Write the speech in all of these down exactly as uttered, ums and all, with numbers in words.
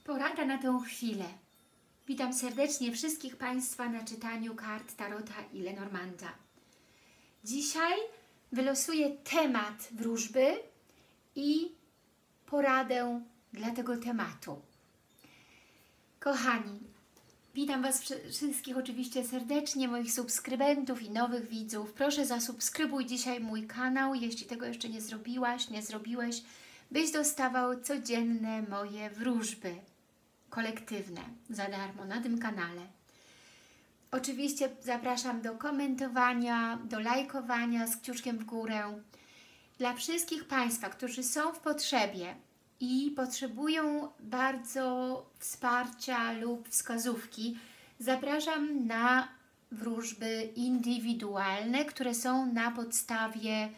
Porada na tę chwilę. Witam serdecznie wszystkich Państwa na czytaniu kart Tarota i Lenormanda. Dzisiaj wylosuję temat wróżby i poradę dla tego tematu. Kochani, witam Was wszystkich oczywiście serdecznie, moich subskrybentów i nowych widzów. Proszę zasubskrybuj dzisiaj mój kanał, jeśli tego jeszcze nie zrobiłaś, nie zrobiłeś, byś dostawał codzienne moje wróżby kolektywne za darmo na tym kanale. Oczywiście zapraszam do komentowania, do lajkowania z kciuczkiem w górę. Dla wszystkich Państwa, którzy są w potrzebie i potrzebują bardzo wsparcia lub wskazówki, zapraszam na wróżby indywidualne, które są na podstawie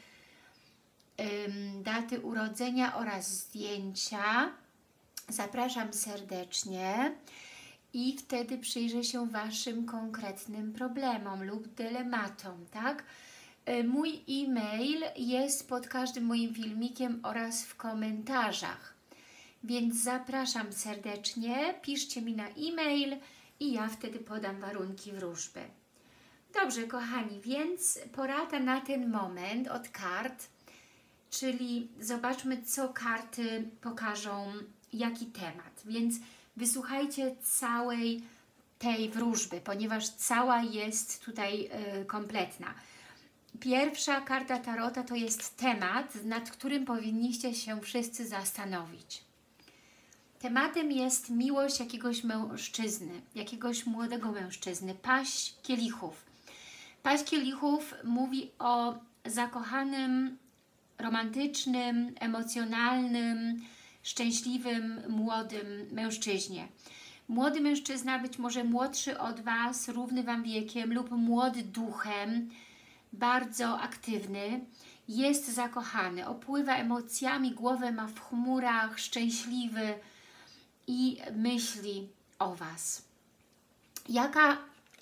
ym, daty urodzenia oraz zdjęcia. Zapraszam serdecznie i wtedy przyjrzę się Waszym konkretnym problemom lub dylematom, tak? Mój e-mail jest pod każdym moim filmikiem oraz w komentarzach, więc zapraszam serdecznie, piszcie mi na e-mail i ja wtedy podam warunki wróżby. Dobrze, kochani, więc porada na ten moment od kart, czyli zobaczmy, co karty pokażą, jaki temat, więc wysłuchajcie całej tej wróżby, ponieważ cała jest tutaj y, kompletna. Pierwsza karta Tarota to jest temat, nad którym powinniście się wszyscy zastanowić. Tematem jest miłość jakiegoś mężczyzny, jakiegoś młodego mężczyzny, paź kielichów. Paź kielichów mówi o zakochanym, romantycznym, emocjonalnym, szczęśliwym, młodym mężczyźnie. Młody mężczyzna, być może młodszy od Was, równy Wam wiekiem lub młody duchem, bardzo aktywny, jest zakochany, opływa emocjami, głowę ma w chmurach, szczęśliwy i myśli o Was. Jaka,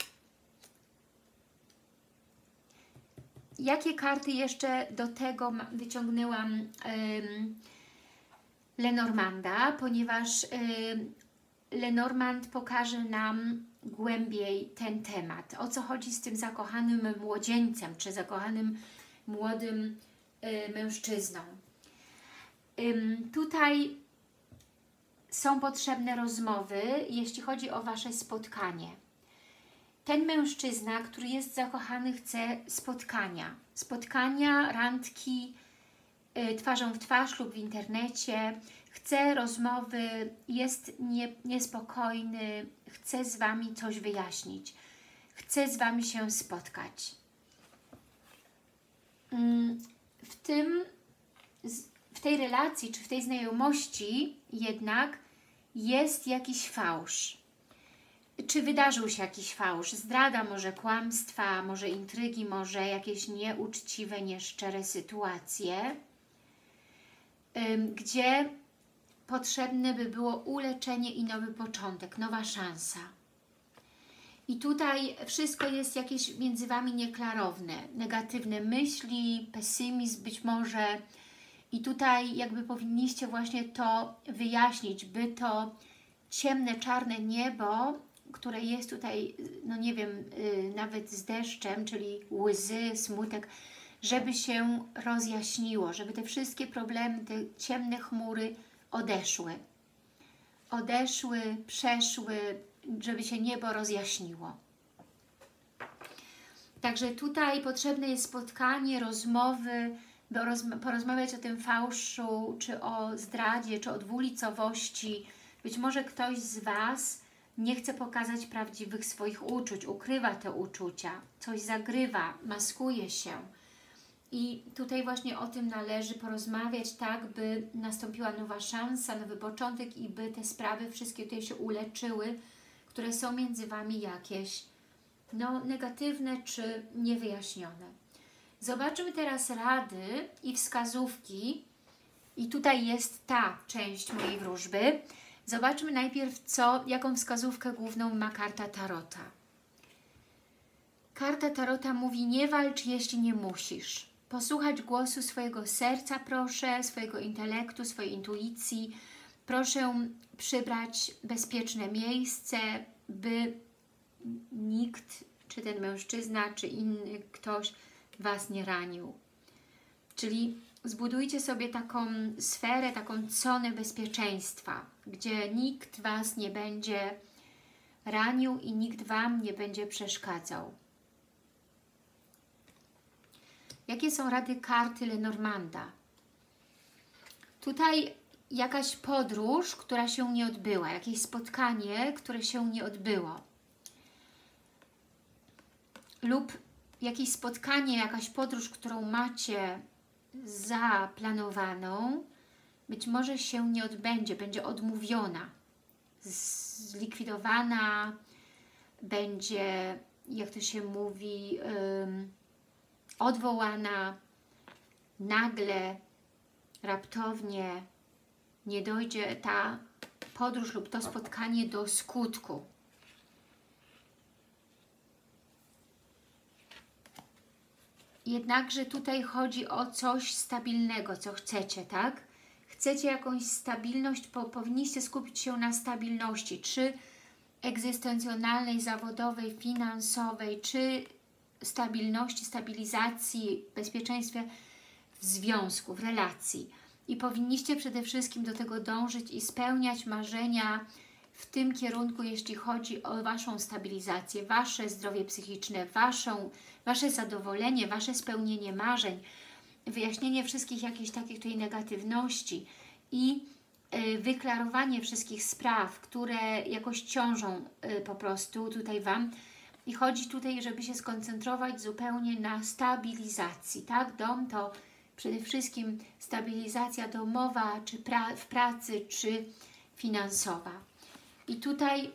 jakie karty jeszcze do tego wyciągnęłam ym, Lenormanda, ponieważ y, Lenormand pokaże nam głębiej ten temat. O co chodzi z tym zakochanym młodzieńcem, czy zakochanym młodym y, mężczyzną. Ym, tutaj są potrzebne rozmowy, jeśli chodzi o Wasze spotkanie. Ten mężczyzna, który jest zakochany, chce spotkania. Spotkania, randki, y, twarzą w twarz lub w internecie. Chce rozmowy, jest nie, niespokojny, chce z Wami coś wyjaśnić. Chce z Wami się spotkać. W tym, w tej relacji, czy w tej znajomości jednak jest jakiś fałsz. Czy wydarzył się jakiś fałsz? Zdrada, może kłamstwa, może intrygi, może jakieś nieuczciwe, nieszczere sytuacje, gdzie potrzebne by było uleczenie i nowy początek, nowa szansa. I tutaj wszystko jest jakieś między Wami nieklarowne, negatywne myśli, pesymizm być może. I tutaj jakby powinniście właśnie to wyjaśnić, by to ciemne, czarne niebo, które jest tutaj, no nie wiem, yy, nawet z deszczem, czyli łzy, smutek, żeby się rozjaśniło, żeby te wszystkie problemy, te ciemne chmury odeszły. Odeszły, przeszły, żeby się niebo rozjaśniło. Także tutaj potrzebne jest spotkanie, rozmowy, by porozmawiać o tym fałszu, czy o zdradzie, czy o dwulicowości. Być może ktoś z Was nie chce pokazać prawdziwych swoich uczuć, ukrywa te uczucia, coś zagrywa, maskuje się. I tutaj właśnie o tym należy porozmawiać tak, by nastąpiła nowa szansa, nowy początek i by te sprawy wszystkie tutaj się uleczyły, które są między Wami jakieś no, negatywne czy niewyjaśnione. Zobaczmy teraz rady i wskazówki i tutaj jest ta część mojej wróżby. Zobaczmy najpierw, co, jaką wskazówkę główną ma karta Tarota. Karta Tarota mówi: nie walcz, jeśli nie musisz. Posłuchać głosu swojego serca, proszę, swojego intelektu, swojej intuicji Proszę przybrać bezpieczne miejsce, by nikt, czy ten mężczyzna, czy inny ktoś Was nie ranił. Czyli zbudujcie sobie taką sferę, taką zonę bezpieczeństwa, gdzie nikt Was nie będzie ranił i nikt Wam nie będzie przeszkadzał. Jakie są rady karty Lenormanda? Tutaj jakaś podróż, która się nie odbyła, jakieś spotkanie, które się nie odbyło. Lub jakieś spotkanie, jakaś podróż, którą macie zaplanowaną, być może się nie odbędzie, będzie odmówiona, zlikwidowana, będzie, jak to się mówi, um, odwołana, nagle, raptownie nie dojdzie ta podróż lub to spotkanie do skutku. Jednakże tutaj chodzi o coś stabilnego, co chcecie, tak? Chcecie jakąś stabilność, po, powinniście skupić się na stabilności, czy egzystencjonalnej, zawodowej, finansowej, czy stabilności, stabilizacji, bezpieczeństwie w związku, w relacji. I powinniście przede wszystkim do tego dążyć i spełniać marzenia w tym kierunku, jeśli chodzi o Waszą stabilizację, Wasze zdrowie psychiczne, waszą, Wasze zadowolenie, Wasze spełnienie marzeń, wyjaśnienie wszystkich jakichś takich tutaj negatywności i y, wyklarowanie wszystkich spraw, które jakoś ciążą y, po prostu tutaj Wam. I chodzi tutaj, żeby się skoncentrować zupełnie na stabilizacji, tak? Dom to przede wszystkim stabilizacja domowa, czy pra w pracy, czy finansowa. I tutaj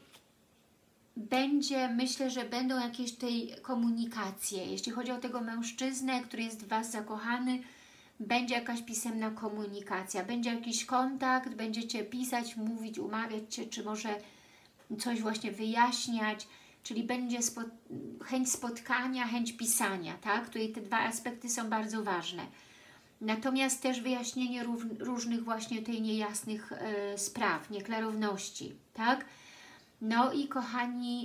będzie, myślę, że będą jakieś tej komunikacje. Jeśli chodzi o tego mężczyznę, który jest w Was zakochany, będzie jakaś pisemna komunikacja, będzie jakiś kontakt, będziecie pisać, mówić, umawiać się, czy może coś właśnie wyjaśniać, czyli będzie spo chęć spotkania, chęć pisania, tak? Tutaj te dwa aspekty są bardzo ważne. Natomiast też wyjaśnienie różnych właśnie tej niejasnych y, spraw, nieklarowności, tak? No i kochani,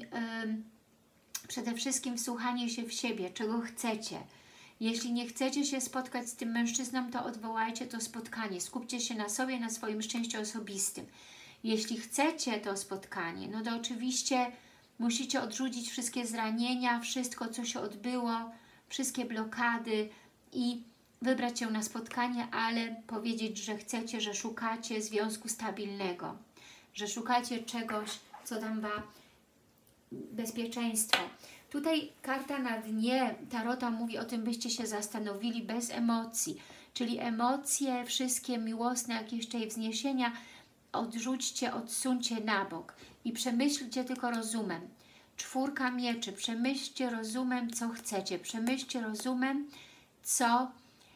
y, przede wszystkim wsłuchanie się w siebie, czego chcecie. Jeśli nie chcecie się spotkać z tym mężczyzną, to odwołajcie to spotkanie. Skupcie się na sobie, na swoim szczęściu osobistym. Jeśli chcecie to spotkanie, no to oczywiście musicie odrzucić wszystkie zranienia, wszystko, co się odbyło, wszystkie blokady i wybrać się na spotkanie, ale powiedzieć, że chcecie, że szukacie związku stabilnego, że szukacie czegoś, co dam Wam bezpieczeństwo. Tutaj karta na dnie tarota mówi o tym, byście się zastanowili bez emocji, czyli emocje, wszystkie miłosne, jakieś tutaj wzniesienia odrzućcie, odsuńcie na bok i przemyślcie tylko rozumem. Czwórka mieczy, przemyślcie rozumem, co chcecie, przemyślcie rozumem, co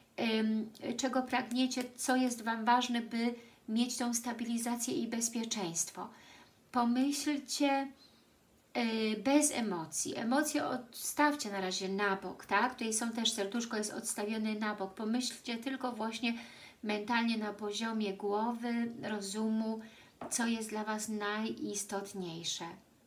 czego pragniecie, co jest Wam ważne, by mieć tą stabilizację i bezpieczeństwo. Pomyślcie yy, bez emocji. Emocje odstawcie na razie na bok, tak? Tutaj są też, serduszko jest odstawione na bok. Pomyślcie tylko właśnie mentalnie na poziomie głowy, rozumu, co jest dla Was najistotniejsze.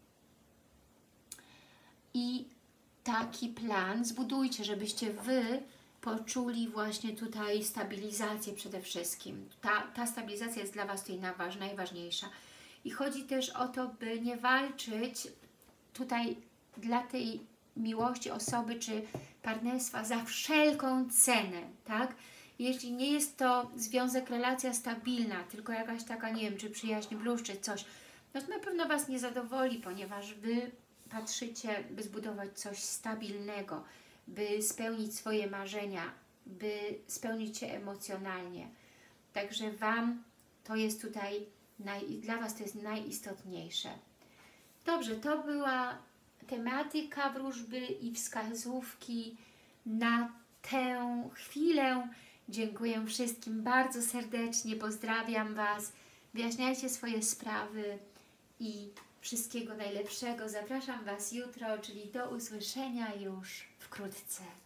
I taki plan zbudujcie, żebyście Wy poczuli właśnie tutaj stabilizację przede wszystkim. Ta, ta stabilizacja jest dla Was tutaj najważniejsza. I chodzi też o to, by nie walczyć tutaj dla tej miłości osoby czy partnerstwa za wszelką cenę, tak? Jeśli nie jest to związek, relacja stabilna, tylko jakaś taka, nie wiem, czy przyjaźń, bluź, czy coś, no to na pewno Was nie zadowoli, ponieważ Wy patrzycie, by zbudować coś stabilnego, by spełnić swoje marzenia, by spełnić się emocjonalnie. Także Wam to jest tutaj, naj, dla Was to jest najistotniejsze. Dobrze, to była tematyka wróżby i wskazówki na tę chwilę. Dziękuję wszystkim bardzo serdecznie, pozdrawiam Was, wyjaśniajcie swoje sprawy i wszystkiego najlepszego. Zapraszam Was jutro, czyli do usłyszenia już wkrótce.